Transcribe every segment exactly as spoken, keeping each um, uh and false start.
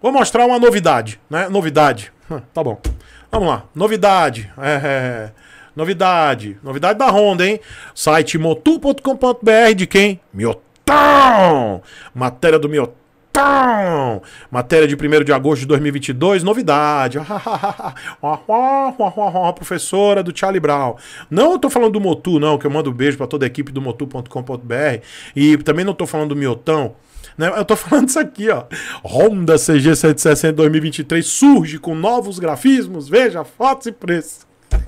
Vou mostrar uma novidade, né? Novidade. Hum, tá bom. Vamos lá. Novidade. É, é, novidade. Novidade da Honda, hein? Site motu ponto com ponto br de quem? Miotão! Matéria do Miotão. Matéria de primeiro de agosto de dois mil e vinte e dois. Novidade. Professora do Charlie Brown. Não eu tô falando do Motu, não, que eu mando um beijo pra toda a equipe do motu ponto com ponto br. E também não tô falando do Miotão. Né? Eu tô falando isso aqui, ó. Honda C G cento e sessenta dois mil e vinte e três surge com novos grafismos. Veja, fotos e preços.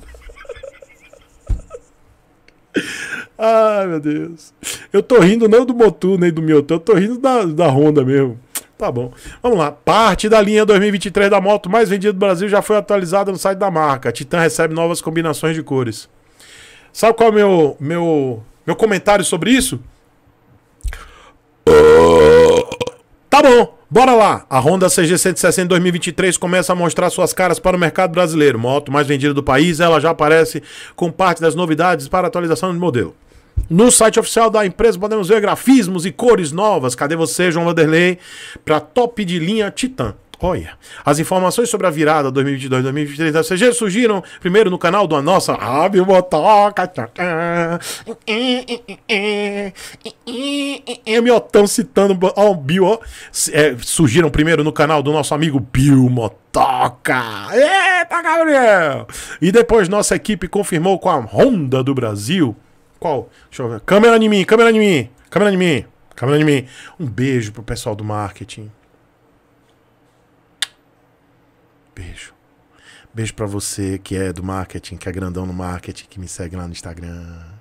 Ai, meu Deus. Eu tô rindo não do Motu nem do Miotão, eu tô rindo da, da Honda mesmo. Tá bom. Vamos lá. Parte da linha dois mil e vinte e três da moto mais vendida do Brasil já foi atualizada no site da marca. A Titan recebe novas combinações de cores. Sabe qual é o meu, meu, meu comentário sobre isso? Tá bom, bora lá. A Honda C G cento e sessenta dois mil e vinte e três começa a mostrar suas caras para o mercado brasileiro. Moto mais vendida do país, ela já aparece com parte das novidades para atualização do modelo. No site oficial da empresa podemos ver grafismos e cores novas. Cadê você, João Vanderlei? Para top de linha Titan. Olha, as informações sobre a virada dois mil e vinte e dois dois mil e vinte e três da C G surgiram primeiro no canal da nossa Rádio Motoca. E Miotão citando ó, o Bill, ó, é, surgiram primeiro no canal do nosso amigo Bill Motoca. Eita, Gabriel! E depois nossa equipe confirmou com a Honda do Brasil. Qual? Deixa eu ver. Câmera em mim, câmera em mim, câmera em mim, câmera em mim. Um beijo pro pessoal do marketing. Beijo. Beijo pra você que é do marketing, que é grandão no marketing, que me segue lá no Instagram.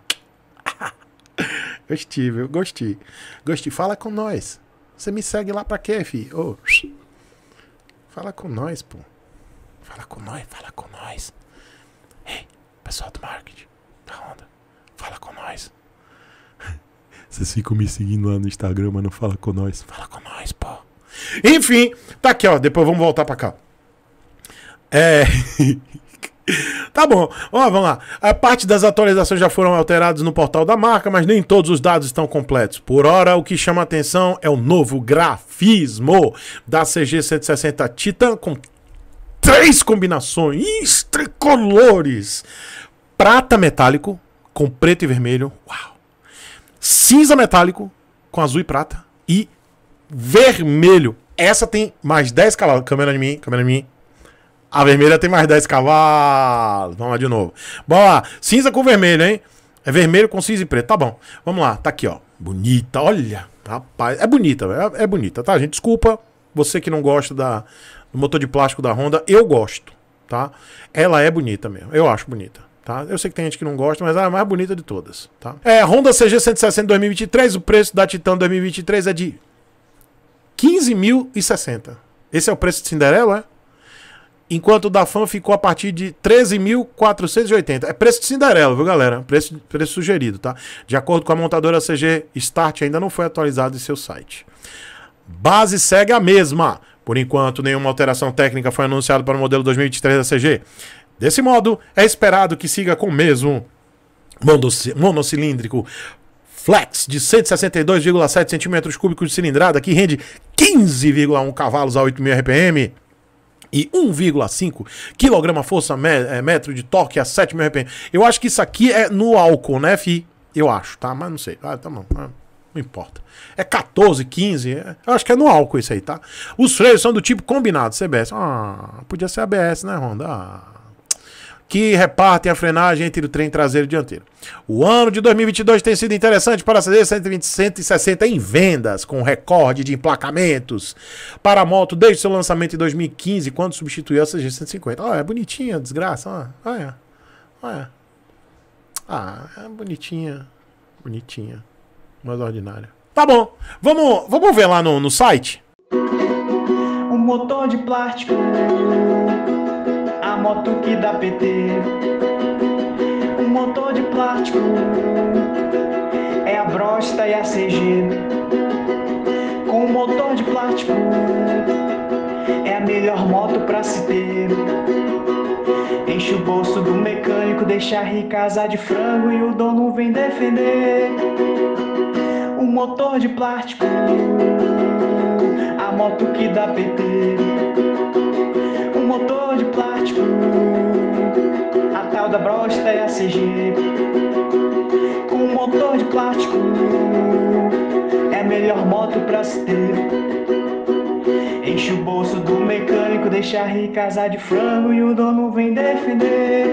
Gostei, viu? Gostei. Gostei. Fala com nós. Você me segue lá pra quê, filho? Oh. Fala com nós, pô. Fala com nós, fala com nós. Ei, pessoal do marketing, da Honda, fala com nós. Vocês ficam me seguindo lá no Instagram, mas não fala com nós. Fala com nós, pô. Enfim, tá aqui, ó. Depois vamos voltar pra cá. É. Tá bom, ó, vamos lá. A parte das atualizações já foram alteradas no portal da marca, mas nem todos os dados estão completos. Por hora, o que chama a atenção é o novo grafismo da C G cento e sessenta Titan com três combinações tricolores: prata metálico com preto e vermelho, uau. Cinza metálico com azul e prata e vermelho. Essa tem mais dez cavalos. Câmera em mim, câmera em mim. A vermelha tem mais dez cavalos. Vamos lá de novo. Bora lá. Cinza com vermelho, hein? É vermelho com cinza e preto. Tá bom. Vamos lá. Tá aqui, ó. Bonita. Olha. Rapaz. É bonita. É, é bonita, tá, gente? Desculpa. Você que não gosta da, do motor de plástico da Honda. Eu gosto, tá? Ela é bonita mesmo. Eu acho bonita, tá? Eu sei que tem gente que não gosta, mas ela é a mais bonita de todas, tá? É, Honda C G cento e sessenta dois mil e vinte e três. O preço da Titan dois mil e vinte e três é de quinze mil e sessenta. Esse é o preço de Cinderela, é? Enquanto o da Fan ficou a partir de treze mil quatrocentos e oitenta. É preço de Cinderela, viu, galera? Preço, preço sugerido, tá? De acordo com a montadora C G, Start ainda não foi atualizado em seu site. Base segue a mesma. Por enquanto, nenhuma alteração técnica foi anunciada para o modelo dois mil e vinte e três da C G. Desse modo, é esperado que siga com o mesmo monocilíndrico flex de cento e sessenta e dois vírgula sete centímetros cúbicos de cilindrada, que rende quinze vírgula um cavalos a oito mil R P M. E um vírgula cinco quilograma-força metro de torque a sete mil R P M. Eu acho que isso aqui é no álcool, né, fi? Eu acho, tá? Mas não sei. Ah, tá bom. Não importa. É quatorze, quinze. É... Eu acho que é no álcool isso aí, tá? Os freios são do tipo combinado, C B S. Ah, podia ser A B S, né, Honda? Ah. Que repartem a frenagem entre o trem traseiro e dianteiro. O ano de dois mil e vinte e dois tem sido interessante para a C G cento e vinte, cento e sessenta em vendas, com recorde de emplacamentos para a moto desde seu lançamento em dois mil e quinze, quando substituiu a C G cento e cinquenta. Olha, é bonitinha, desgraça. Olha, olha. Ah, é bonitinha, bonitinha, mais ordinária. Tá bom, vamos, vamos ver lá no, no site. Um motor de plástico, a moto que dá P T. Um motor de plástico, é a Brosta e a C G. Com um motor de plástico, é a melhor moto pra se ter. Enche o bolso do mecânico, deixa rica asa de frango e o dono vem defender. Um motor de plástico, a moto que dá P T. da Brosta e a C G. Com motor de plástico, é a melhor moto pra se ter. Enche o bolso do mecânico, deixa a rica de frango e o dono vem defender.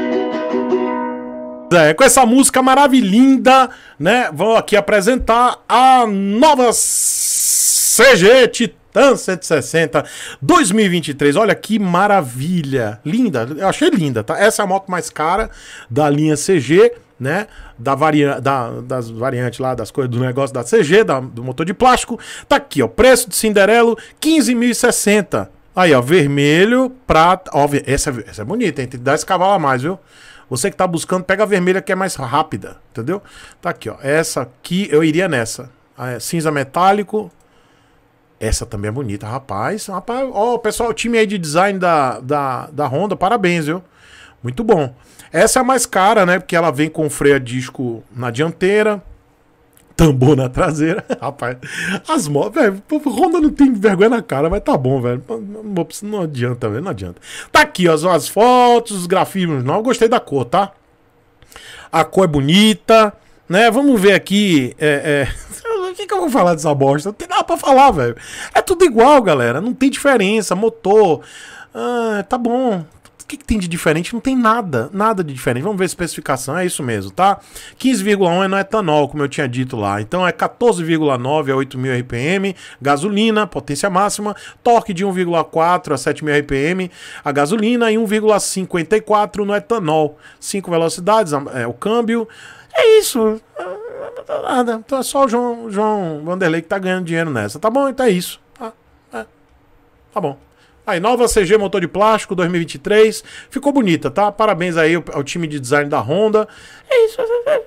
É, com essa música maravilhosa, né? Vou aqui apresentar a nova C G Titan cento e sessenta dois mil e vinte e três. Olha que maravilha, linda. Eu achei linda, tá? Essa é a moto mais cara da linha C G, né? Da varia da, das variantes lá, das coisas do negócio da C G, da, do motor de plástico. Tá aqui, ó. Preço de Cinderelo, quinze mil e sessenta. Aí, ó, vermelho, prata. Ó, essa, essa é bonita, hein? Tem dez cavalos a mais, viu? Você que tá buscando, pega a vermelha que é mais rápida, entendeu? Tá aqui, ó. Essa aqui, eu iria nessa. Ah, cinza metálico. Essa também é bonita, rapaz. Rapaz, ó, pessoal, o time aí de design da, da, da Honda, parabéns, viu? Muito bom. Essa é a mais cara, né? Porque ela vem com freio a disco na dianteira, tambor na traseira. Rapaz, as motos, velho, Honda não tem vergonha na cara, mas tá bom, velho. Não, não adianta, velho, não adianta. Tá aqui, ó, as fotos, os grafismos. Não, eu gostei da cor, tá? A cor é bonita, né? Vamos ver aqui. É, é... O que, que eu vou falar dessa bosta? Não tem nada pra falar, velho. É tudo igual, galera. Não tem diferença. Motor. Ah, tá bom. O que, que tem de diferente? Não tem nada, nada de diferente. Vamos ver a especificação, é isso mesmo, tá? quinze vírgula um é no etanol, como eu tinha dito lá. Então é quatorze vírgula nove a oito mil R P M, gasolina, potência máxima, torque de um vírgula quatro a sete mil R P M, a gasolina, e um vírgula cinquenta e quatro no etanol. cinco velocidades, é o câmbio. É isso. Nada. Então é só o João, João Vanderlei que tá ganhando dinheiro nessa. Tá bom? Então é isso. Tá, é. Tá bom. Aí, nova C G motor de plástico dois mil e vinte e três. Ficou bonita, tá? Parabéns aí ao, ao time de design da Honda. É isso.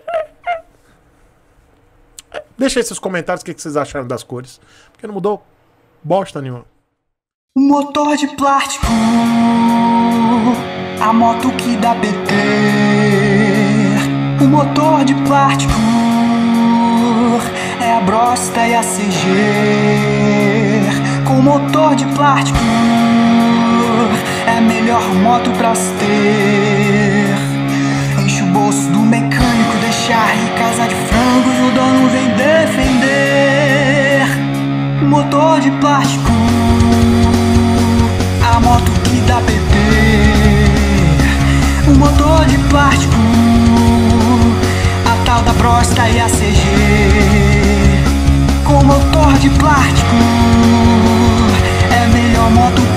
Deixa aí seus comentários o que, que vocês acharam das cores. Porque não mudou bosta nenhuma. Motor de plástico, a moto que dá P T. O motor de plástico é a Brosta e a C G. Com motor de plástico é a melhor moto pra se ter. Enche o bolso do mecânico, deixa a rica de frango e o dono vem defender. Motor de plástico, a moto que dá P T. O motor de plástico, a tal da Brosta e a C G. Com motor de plástico é a melhor moto